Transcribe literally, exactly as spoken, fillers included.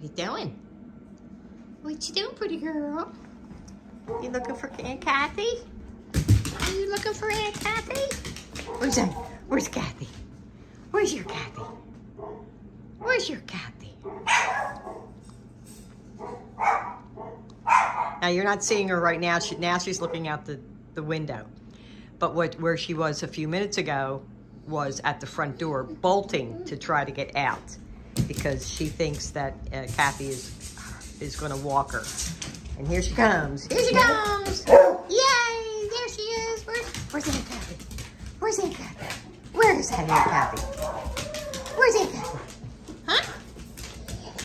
you doing? What you doing, pretty girl? You looking for Aunt Cathy? Are you looking for Aunt Cathy? Where's Aunt? Where's Cathy? Where's your Cathy? Where's your Cathy? Now you're not seeing her right now. She, now she's looking out the, the window. But what where she was a few minutes ago was at the front door, bolting to try to get out because she thinks that uh, Cathy is is going to walk her. And here she comes. Here she comes. Yay! There she is. Where's, where's Aunt Cathy? Where's Aunt Cathy? Where is that Aunt Cathy?